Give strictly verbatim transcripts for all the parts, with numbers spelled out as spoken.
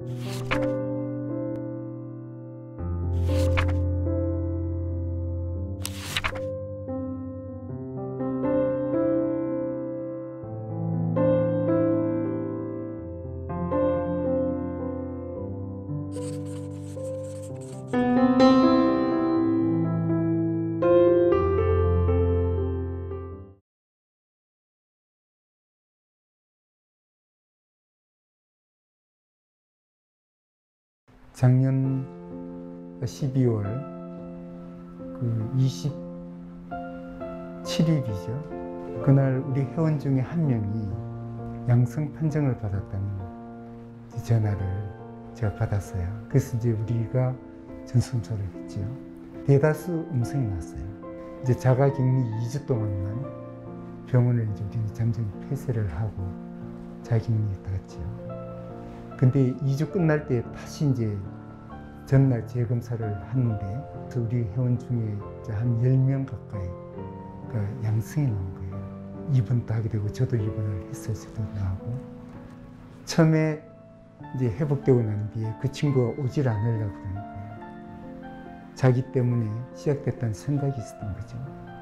작년 십이월 그 이십칠 일이죠. 그날 우리 회원 중에 한 명이 양성 판정을 받았다는 전화를 제가 받았어요. 그래서 이제 우리가 전수검사를 했죠. 대다수 음성이 나왔어요. 이제 자가격리 이 주 동안만 병원을 이제 우리는 잠정 폐쇄를 하고 자가격리에 들어갔죠. 근데 이 주 끝날 때 다시 이제 전날 재검사를 하는데 우리 회원 중에 한 열 명 가까이 그 양성이 나온 거예요. 입원도 하게 되고 저도 입원을 했을 수도 나오고 처음에 이제 회복되고 난 뒤에 그 친구가 오질 않으려고 그러는 거예요. 자기 때문에 시작됐다는 생각이 있었던 거죠.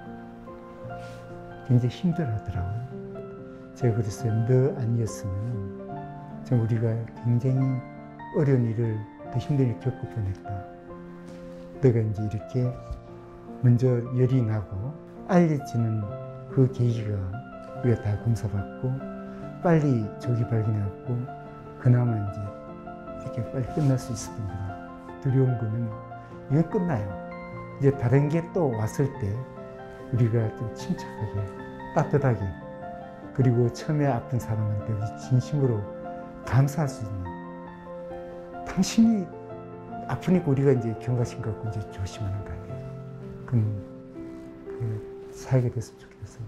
굉장히 힘들어 하더라고요. 제가 그랬어요. 너 아니었으면 우리가 굉장히 어려운 일을 더 힘든 일을 겪을 뻔했다. 너가 이제 이렇게 먼저 열이 나고 알려지는 그 계기가 우리가 다 검사받고 빨리 조기 발견해갖고 그나마 이제 이렇게 빨리 끝날 수 있었던 거다. 두려운 거는 이건 끝나요. 이제 다른 게 또 왔을 때 우리가 좀 침착하게 따뜻하게 그리고 처음에 아픈 사람한테 우리 진심으로 감사할 수 있는 당신이 아프니까 우리가 이제 경각심 갖고 이제 조심하는 거 아니에요. 그럼 그 살게 됐으면 좋겠어요.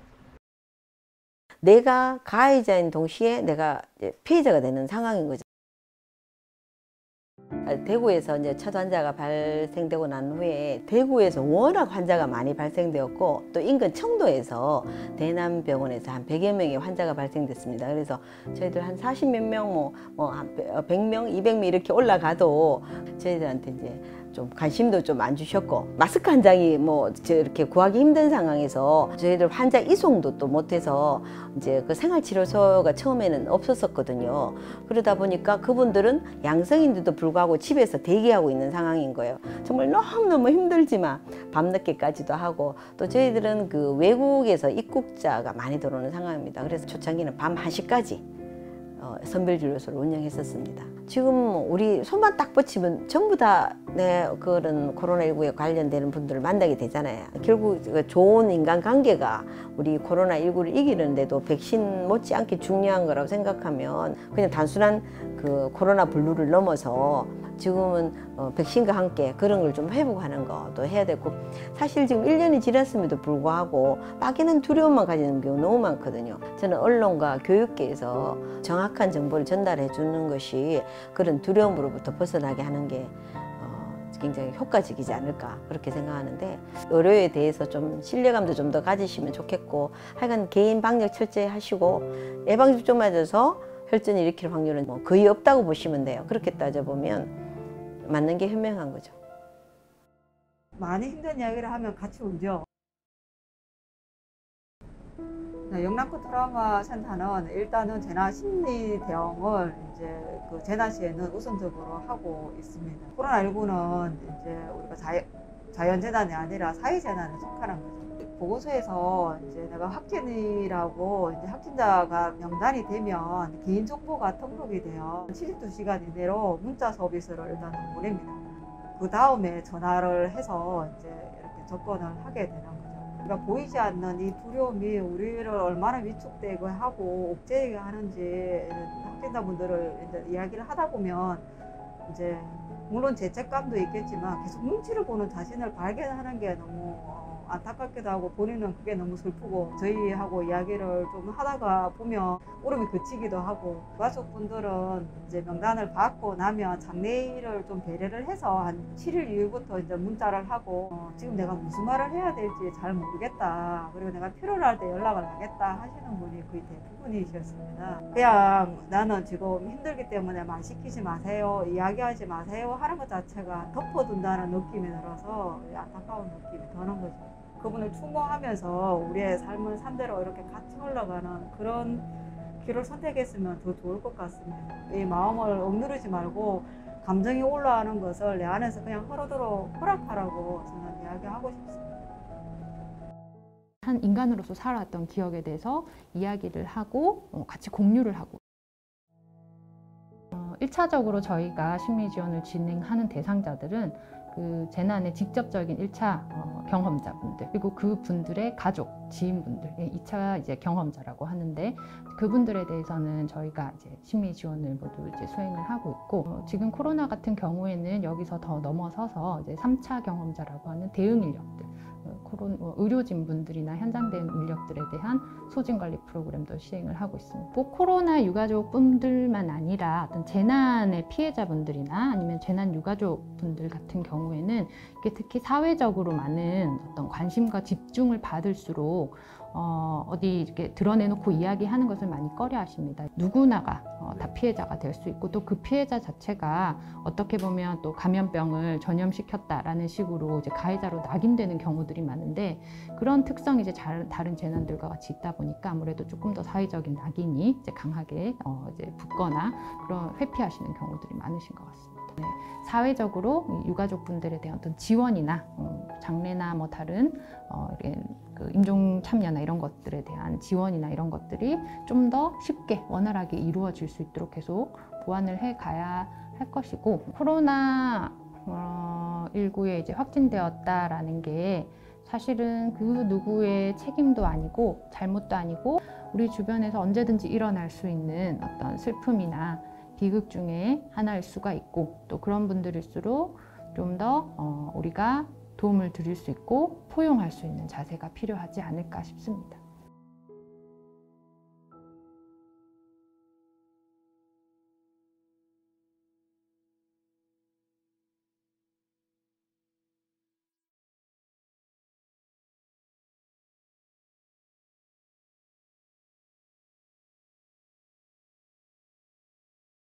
내가 가해자인 동시에 내가 피해자가 되는 상황인 거죠. 대구에서 이제 첫 환자가 발생되고 난 후에 대구에서 워낙 환자가 많이 발생되었고 또 인근 청도에서 대남병원에서 한 백여 명의 환자가 발생됐습니다. 그래서 저희들 한 사십몇 명, 뭐, 뭐 한 백 명, 이백 명 이렇게 올라가도 저희들한테 이제 좀 관심도 좀 안 주셨고 마스크 한 장이 뭐 이렇게 구하기 힘든 상황에서 저희들 환자 이송도 또 못해서 이제 그 생활치료소가 처음에는 없었었거든요. 그러다 보니까 그분들은 양성인데도 불구하고 집에서 대기하고 있는 상황인 거예요. 정말 너무너무 힘들지만 밤늦게까지도 하고 또 저희들은 그 외국에서 입국자가 많이 들어오는 상황입니다. 그래서 초창기는 밤 한 시까지 어, 선별진료소를 운영했었습니다. 지금 우리 손만 딱 뻗치면 전부 다 네, 그런 코로나십구에 관련되는 분들을 만나게 되잖아요. 결국 좋은 인간관계가 우리 코로나십구를 이기는데도 백신 못지않게 중요한 거라고 생각하면 그냥 단순한 그 코로나 블루를 넘어서 지금은 어, 백신과 함께 그런 걸 좀 회복하는 것도 해야 되고 사실 지금 일 년이 지났음에도 불구하고 막연한 두려움만 가지는 경우 너무 많거든요. 저는 언론과 교육계에서 정확한 정보를 전달해 주는 것이 그런 두려움으로부터 벗어나게 하는 게 어, 굉장히 효과적이지 않을까 그렇게 생각하는데 의료에 대해서 좀 신뢰감도 좀 더 가지시면 좋겠고 하여간 개인 방역 철저히 하시고 예방접종 맞아서 혈전을 일으킬 확률은 뭐 거의 없다고 보시면 돼요. 그렇게 따져보면 맞는 게 현명한 거죠. 많이 힘든 이야기를 하면 같이 울죠. 영남권 트라우마 센터는 일단은 재난 심리 대응을 이제 그 재난 시에는 우선적으로 하고 있습니다. 코로나십구는 이제 우리가 자연, 자연 재난이 아니라 사회 재난에 속하는 거죠. 보건소에서 이제 내가 확진이라고 이제 확진자가 명단이 되면 개인정보가 등록이 돼요. 칠십이 시간 이내로 문자 서비스를 일단은 보냅니다. 그 다음에 전화를 해서 이제 이렇게 접근을 하게 되는 거죠. 그러니까 보이지 않는 이 두려움이 우리를 얼마나 위축되고 하고 억제하게 하는지 확진자분들을 이제 이야기를 하다 보면 이제 물론 죄책감도 있겠지만 계속 눈치를 보는 자신을 발견하는 게 너무 안타깝기도 하고 본인은 그게 너무 슬프고 저희하고 이야기를 좀 하다가 보면 울음이 그치기도 하고 가족분들은 이제 명단을 받고 나면 장례일을 좀 배려를 해서 한 칠 일 이후부터 이제 문자를 하고 어, 지금 내가 무슨 말을 해야 될지 잘 모르겠다. 그리고 내가 필요할 때 연락을 하겠다 하시는 분이 거의 대부분이셨습니다. 그냥 나는 지금 힘들기 때문에 말 시키지 마세요. 이야기하지 마세요 하는 것 자체가 덮어둔다는 느낌이 들어서 안타까운 느낌이 드는 거죠. 그분을 추모하면서 우리의 삶을 산대로 이렇게 같이 흘러가는 그런 길을 선택했으면 더 좋을 것 같습니다. 이 마음을 억누르지 말고 감정이 올라가는 것을 내 안에서 그냥 흐르도록 허락하라고 저는 이야기하고 싶습니다. 한 인간으로서 살아왔던 기억에 대해서 이야기를 하고 어, 같이 공유를 하고 어, 일 차적으로 저희가 심리지원을 진행하는 대상자들은 그 재난의 직접적인 일 차 어, 경험자분들 그리고 그분들의 가족, 지인분들 이 차 이제 경험자라고 하는데 그분들에 대해서는 저희가 이제 심리 지원을 모두 이제 수행을 하고 있고 어, 지금 코로나 같은 경우에는 여기서 더 넘어서서 이제 삼 차 경험자라고 하는 대응 인력들 코로나 의료진 분들이나 현장 대응 인력들에 대한 소진 관리 프로그램도 시행을 하고 있습니다. 꼭 코로나 유가족 분들만 아니라 어떤 재난의 피해자분들이나 아니면 재난 유가족 분들 같은 경우에는 이게 특히 사회적으로 많은 어떤 관심과 집중을 받을수록 어, 어디 이렇게 드러내놓고 이야기하는 것을 많이 꺼려하십니다. 누구나가 어, 다 피해자가 될 수 있고 또 그 피해자 자체가 어떻게 보면 또 감염병을 전염시켰다라는 식으로 이제 가해자로 낙인되는 경우들이 많은데 그런 특성이 이제 잘, 다른 재난들과 같이 있다 보니까 아무래도 조금 더 사회적인 낙인이 이제 강하게 어, 이제 붙거나 그런 회피하시는 경우들이 많으신 것 같습니다. 네, 사회적으로 유가족 분들에 대한 어떤 지원이나 음, 장례나 뭐 다른 어, 그 임종 참여나 이런 것들에 대한 지원이나 이런 것들이 좀 더 쉽게 원활하게 이루어질 수 있도록 계속 보완을 해 가야 할 것이고 코로나 어, 십구에 이제 확진되었다라는 게 사실은 그 누구의 책임도 아니고 잘못도 아니고 우리 주변에서 언제든지 일어날 수 있는 어떤 슬픔이나 비극 중에 하나일 수가 있고 또 그런 분들일수록 좀 더 어, 우리가 도움을 드릴 수 있고 포용할 수 있는 자세가 필요하지 않을까 싶습니다.